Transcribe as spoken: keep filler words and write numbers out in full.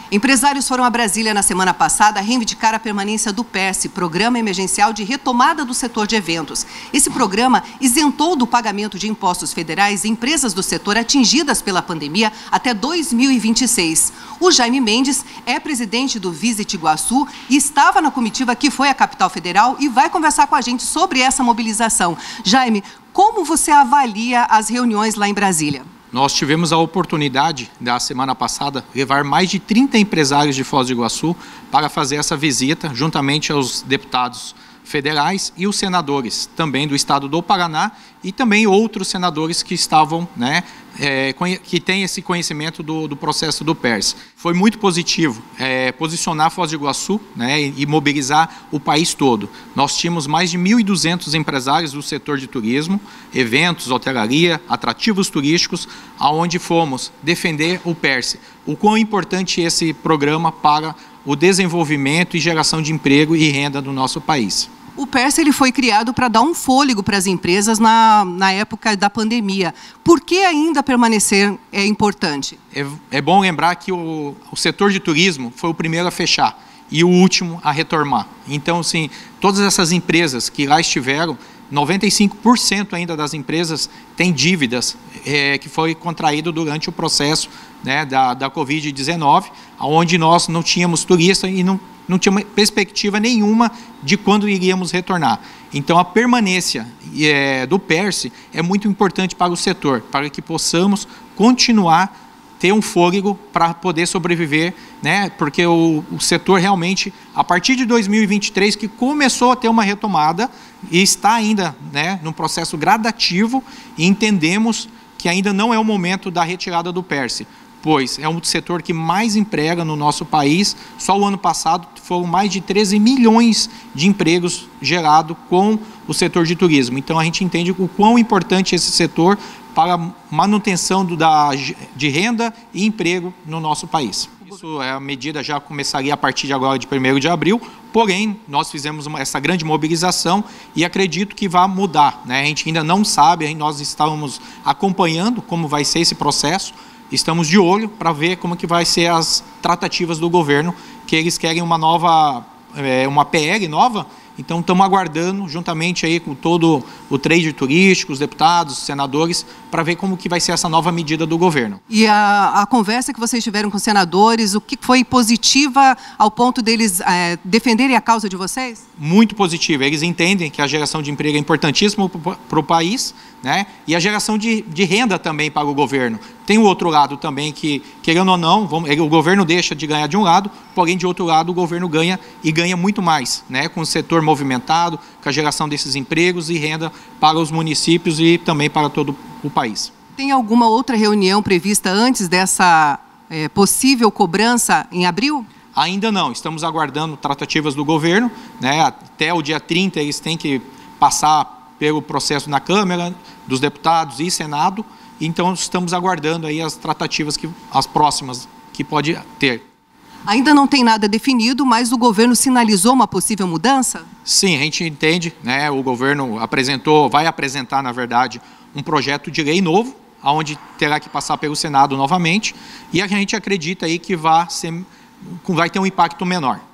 Empresários foram a Brasília na semana passada reivindicar a permanência do PERSE, Programa Emergencial de Retomada do Setor de Eventos. Esse programa isentou do pagamento de impostos federais empresas do setor atingidas pela pandemia até dois mil e vinte e seis. O Jaime Mendes é presidente do Visit Iguaçu e estava na comitiva que foi à capital federal e vai conversar com a gente sobre essa mobilização. Jaime, como você avalia as reuniões lá em Brasília? Nós tivemos a oportunidade, da semana passada, levar mais de trinta empresários de Foz do Iguaçu para fazer essa visita, juntamente aos deputados federais e os senadores também do estado do Paraná e também outros senadores que estavam, né, é, que têm esse conhecimento do, do processo do PERSE. Foi muito positivo é, posicionar Foz do Iguaçu, né, e, e mobilizar o país todo. Nós tínhamos mais de mil e duzentos empresários do setor de turismo, eventos, hotelaria, atrativos turísticos, aonde fomos defender o PERSE. O quão importante é esse programa para o desenvolvimento e geração de emprego e renda do nosso país. O PERSE ele foi criado para dar um fôlego para as empresas na, na época da pandemia. Por que ainda permanecer é importante? É, é bom lembrar que o, o setor de turismo foi o primeiro a fechar e o último a retomar. Então, assim, todas essas empresas que lá estiveram, noventa e cinco por cento ainda das empresas têm dívidas é, que foi contraído durante o processo, né, da, da Covid dezenove, onde nós não tínhamos turista e não, não tinha perspectiva nenhuma de quando iríamos retornar. Então, a permanência é, do PERSE é muito importante para o setor, para que possamos continuar ter um fôlego para poder sobreviver, né? Porque o, o setor realmente, a partir de dois mil e vinte e três, que começou a ter uma retomada e está ainda, né, num processo gradativo, e entendemos que ainda não é o momento da retirada do PERSE, pois é um setor que mais emprega no nosso país. Só o ano passado foram mais de treze milhões de empregos gerados com o setor de turismo. Então a gente entende o quão importante é esse setor para a manutenção do, da, de renda e emprego no nosso país. Isso é a medida já começaria a partir de agora, de primeiro de abril, porém, nós fizemos uma, essa grande mobilização e acredito que vai mudar, né? A gente ainda não sabe, nós estamos acompanhando como vai ser esse processo, estamos de olho para ver como que vai ser as tratativas do governo, que eles querem uma nova, é, uma P L nova. Então, estamos aguardando, juntamente aí com todo o trade turístico, os deputados, os senadores, para ver como que vai ser essa nova medida do governo. E a, a conversa que vocês tiveram com os senadores, o que foi positiva ao ponto deles é, defenderem a causa de vocês? Muito positiva. Eles entendem que a geração de emprego é importantíssima para o país, né? E a geração de, de renda também para o governo. Tem o outro lado também que, querendo ou não, vamos, o governo deixa de ganhar de um lado, porém, de outro lado, o governo ganha e ganha muito mais, né? Com o setor movimentado, com a geração desses empregos e renda para os municípios e também para todo o país. Tem alguma outra reunião prevista antes dessa é, possível cobrança em abril? Ainda não, estamos aguardando tratativas do governo, né? Até o dia trinta eles têm que passar pelo processo na Câmara, dos deputados e Senado, então estamos aguardando aí as tratativas, que, as próximas que pode ter. Ainda não tem nada definido, mas o governo sinalizou uma possível mudança? Sim, a gente entende, né? O governo apresentou, vai apresentar, na verdade, um projeto de lei novo, onde terá que passar pelo Senado novamente, e a gente acredita aí que vai, ser, vai ter um impacto menor.